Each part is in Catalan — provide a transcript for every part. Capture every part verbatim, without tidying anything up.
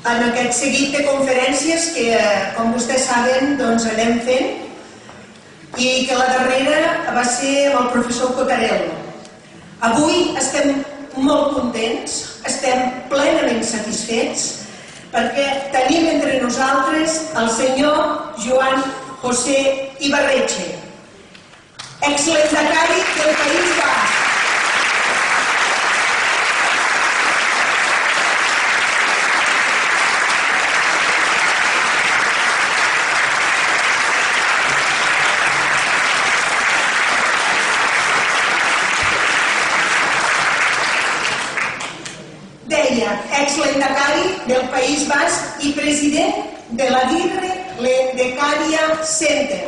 en aquest seguit de conferències que, com vostès saben, anem fent, i que la darrera va ser amb el professor Cotarello. Avui estem molt contents, estem plenament satisfets, perquè tenim entre nosaltres el senyor Joan José Ibarretxe, exlehendakari del País Basc. Deia, exlehendakari del País Basc i president de l'Aguirre Lehendakaria Center.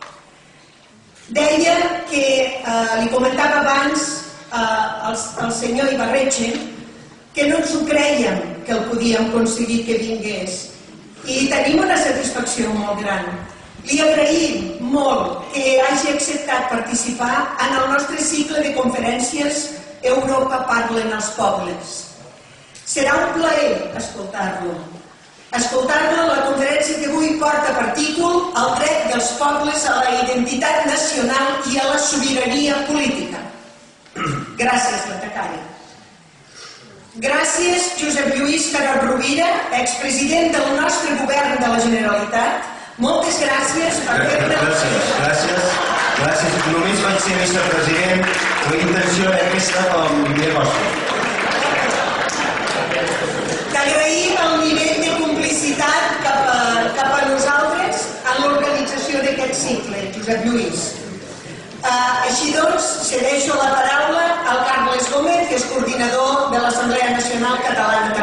Deia que, li comentava abans al senyor Ibarretxe, que no ens ho crèiem que el podíem aconseguir que vingués. I tenim una satisfacció molt gran. Li agraïm molt que hagi acceptat participar en el nostre cicle de conferències Europa parlen els pobles. Serà un plaer escoltar-lo. Escoltar-lo en la conferència que avui porta per títol El dret dels pobles a la identitat nacional i a la sobirania política. Gràcies, lehendakari. Gràcies, Josep Lluís Carod Rovira, expresident del nostre govern de la Generalitat. Moltes gràcies per fer-ne... Gràcies, gràcies. Gràcies. Només vaig ser vicepresident. La intenció era aquesta com primer vostre. T'agraïm el nivell de complicitat cap a nosaltres en l'organització d'aquest cicle, Josep Lluís. Així doncs, cedeixo la paraula al Carles Gómez, que és coordinador de l'Assemblea Nacional Catalana